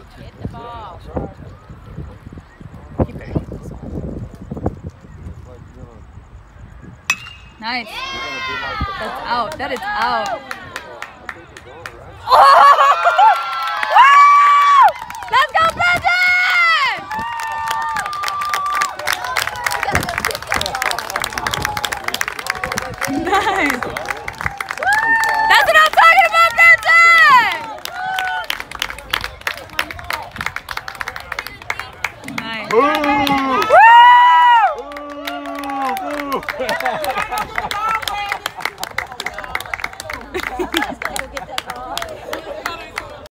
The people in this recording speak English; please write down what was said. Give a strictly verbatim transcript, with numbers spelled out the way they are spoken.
Hit the ball. Keep it. Nice. That's out. That is out. Oh! Let's go, Brendan! Nice. That's what I'm talking about, Brendan! Nice.